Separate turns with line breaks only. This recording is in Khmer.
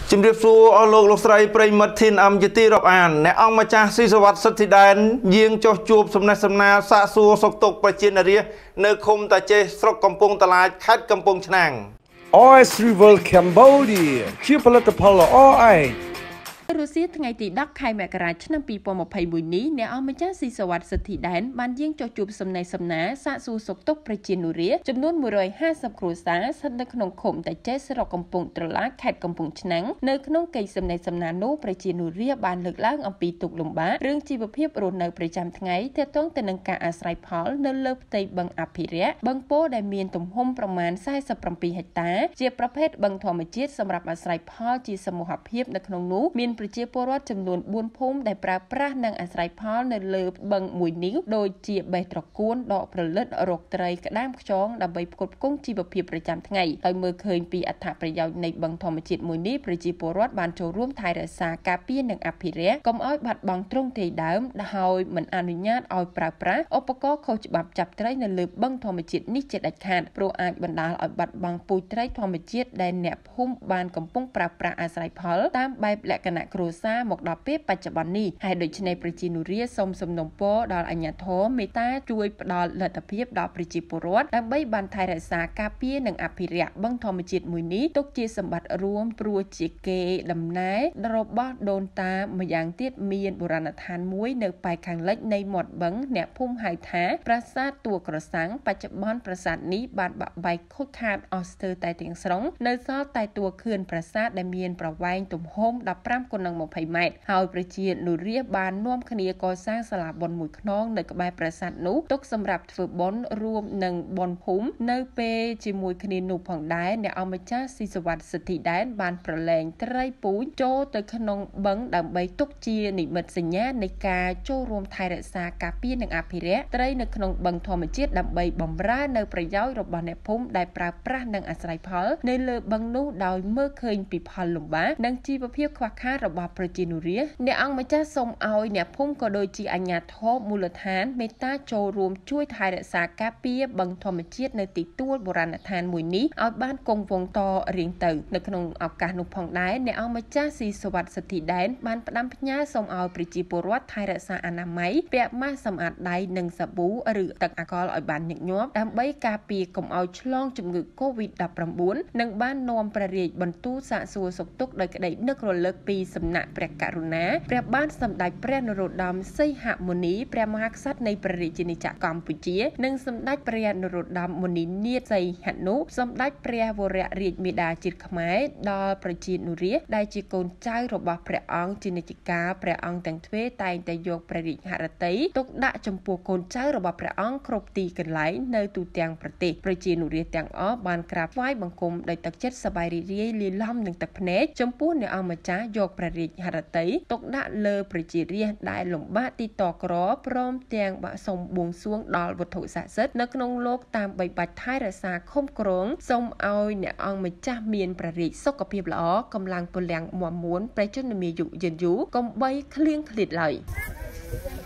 ជំរាបសួរអស់លោកស្រីប្រិយមិត្តធានអំជាទីរាប់អានអ្នកអង្គម្ចាស់ស៊ីសវត្តសិទ្ធិដែនយាងចុះជួបសំណេះសំណាលសាកសួរសុខទុក្ខប្រជានារីនៅឃុំតាចេះស្រុកកំពង់តាឡាចខេត្តកំពង់ឆ្នាំង
OS Rival Cambodia ជាផលិតផលល្អឯង
រុស្ស៊ីថ្ងៃទី10ខែមករាឆ្នាំ2021នេះអ្នកអង្គម្ចាស់ស៊ីសវត្តសិទ្ធិដែនបានយាងចុះជួបសំណេះសំណាលសាកសួរសុខទុក្ខប្រជានុរាស្ត្រចំនួន150គ្រួសារស្ថិតនៅក្នុងឃុំតាចេះស្រុកកំពង់ត្រឡាចខេត្តកំពង់ឆ្នាំងនៅក្នុងកិច្ចសំណេះសំណាលនោះប្រជានុរាស្ត្របានលើកឡើងអំពីទុក្ខលំបាករឿងជីវភាពរស់នៅប្រចាំថ្ងៃទាក់ទងទៅនឹងការអាស្រ័យផលនៅលើផ្ទៃបឹងអភិរក្សបឹងពោដែលមានទំហំប្រមាណ47ហិកតាជាប្រភេទបឹងធម្មជាតិសម្រាប់អាស្រ័យផលជាសមូហភាពនៅក្នុងនោះមានប្រជាពលរដ្ឋចំនួន4ភូមិដែលប្រើប្រាស់និងអាស្រ័យផលនៅលើបឹងមួយនេះដូចជាបេះត្រកួនដកប្រលិតរកត្រីក្តាមខ្យងដើម្បីផ្គត់ផ្គង់ជីវភាពប្រចាំថ្ងៃដោយមើលឃើញពីអត្ថប្រយោជន៍នៃបឹងធម្មជាតិមួយនេះប្រជាពលរដ្ឋបានចូលរួមថែរក្សាការពារនិងអភិរក្សកុំឲ្យបាត់បង់ទ្រង់ទ្រាយដើមដោយមិនអនុញ្ញាតឲ្យប្រើប្រាស់ឧបករណ៍ខុសច្បាប់ចាប់ត្រីនៅលើបឹងធម្មជាតិនេះជាដាច់ខាតព្រោះអាចបណ្ដាលឲ្យបាត់បង់ពូជត្រីធម្មជាតិដែលអ្នកភូមិបានកំពុងប្រើប្រាស់អាស្រ័យផលតាមបែបលក្ខណៈគ្រួសារមកដល់ពេលបច្ចុប្បន្ននេះហើយដូច្នេះប្រជានុរាស្ត្រសូមសំណូមពរដល់អាជ្ញាធរមេត្តាជួយផ្ដល់លទ្ធភាពដល់ប្រជាពលរដ្ឋដើម្បីបានថែរក្សាការពារនិងអភិរក្សបឹងធម្មជាតិមួយនេះទុកជាសម្បត្តិរួមព្រោះជាគេដំណើររបស់ដូនតាម្យ៉ាងទៀតមានបុរាណដ្ឋានមួយនៅប៉ែកខាងលិចនៃមាត់បឹងអ្នកភូមិហៅថាប្រាសាទតួក្រសាំងបច្ចុប្បន្នប្រាសាទនេះបានបាក់បែកខូចខាតអស់ស្ទើរតែទាំងស្រុងនៅសល់តែតួខឿនប្រាសាទដែលមានប្រវែងទំហំ15 x 20 ម៉ែត្រហើយប្រជានុរាស្ត្របាននាំគ្នាកសាងសាលាបុណ្យមួយខ្នងនៅក្បែរប្រាសាទនោះទុកសម្រាប់ធ្វើបុណ្យរួមនឹងបុណ្យភូមិនៅពេលជាមួយគ្នានោះផងដែរអ្នកអង្គម្ចាស់ស៊ីសវត្តសិទ្ធិដែនបានប្រឡែងត្រីពូជចូលទៅក្នុងបឹងដើម្បីទុកជានិមិត្តសញ្ញានៃការចូលរួមថែរក្សាការពារនិងអភិរក្សត្រីនៅក្នុងបឹងធម្មជាតិដើម្បីបម្រើនៅប្រយោជន៍របស់អ្នកភូមិដែលប្រើប្រាស់និងអាស្រ័យផលនៅលើបឹងនោះដោយមើលឃើញពីផលលំបាកនិងជីវភាពខ្វះខាតរបស់ប្រជានុរាស្ត្រអ្នកអង្គម្ចាស់សូមឲ្យអ្នកភូមិក៏ដូចជាអាជ្ញាធរមូលដ្ឋានមេត្តាចូលរួមជួយថែរក្សាការពារបឹងធម្មជាតិនៅទីទួលបុរាណដ្ឋានមួយនេះឲ្យបានគង់វង្សតរៀងទៅនៅក្នុងឱកាសនោះផងដែរអ្នកអង្គម្ចាស់ស៊ីសវត្តសិទ្ធិដែនបានផ្ដាំផ្ញើសូមឲ្យប្រជាពលរដ្ឋថែរក្សាអនាម័យពាក់ម៉ាស់សម្អាតដៃនិងសាប៊ូឬទឹកអាល់កុលឲ្យបានញឹកញាប់ដើម្បីការពារកុំឲ្យឆ្លងជំងឺ COVID-19 និងបាននាំព្រះរាជបន្ទូលសាកសួរសុខទុក្ខដោយក្តីនឹករលឹកពីសំណាក់ព្រះករុណាព្រះបាទសម្ដេចព្រះនរោត្តមសីហមុនីព្រះមហាក្សត្រនៃព្រះរាជាណាចក្រកម្ពុជានិងសម្ដេចព្រះនរោត្តមមុនីនាថសីហនុសម្ដេចព្រះវររាជមាតាជាតិខ្មែរដល់ប្រជានុរាស្ត្រដែលជាកូនចៅរបស់ព្រះអង្គជានិច្ចកាលព្រះអង្គទាំងទ្វេតែងតែយកព្រះរាជហឫទ័យទុកដាក់ចំពោះកូនចៅរបស់ព្រះអង្គគ្រប់ទីកន្លែងនៅទូទាំងប្រទេសប្រជានុរាស្ត្រទាំងអស់បានក្រាបថ្វាយបង្គំដោយទឹកចិត្តសប្បាយរីករាយលាយឡំនឹងទឹកភ្នែកចំពោះអ្នកអង្គម្ចាស់យកព្រះរាជហឫទ័យទុកដាក់លើប្រជារាស្ត្រដែលលំបាកទីតក្រព្រមទាំងបាក់សូមបួងសួងដល់វត្ថុស័ក្តិសិទ្ធិនៅក្នុងលោកតាមបីបាច់ថែរក្សាឃុំក្រងសូមឲ្យអ្នកអង្គម្ចាស់មានព្រះរាជសុខភាពល្អកម្លាំងពលំមាំមួនព្រះជន្មាយុយឺនយូរកុំបីឃ្លៀងឃ្លាតឡើយ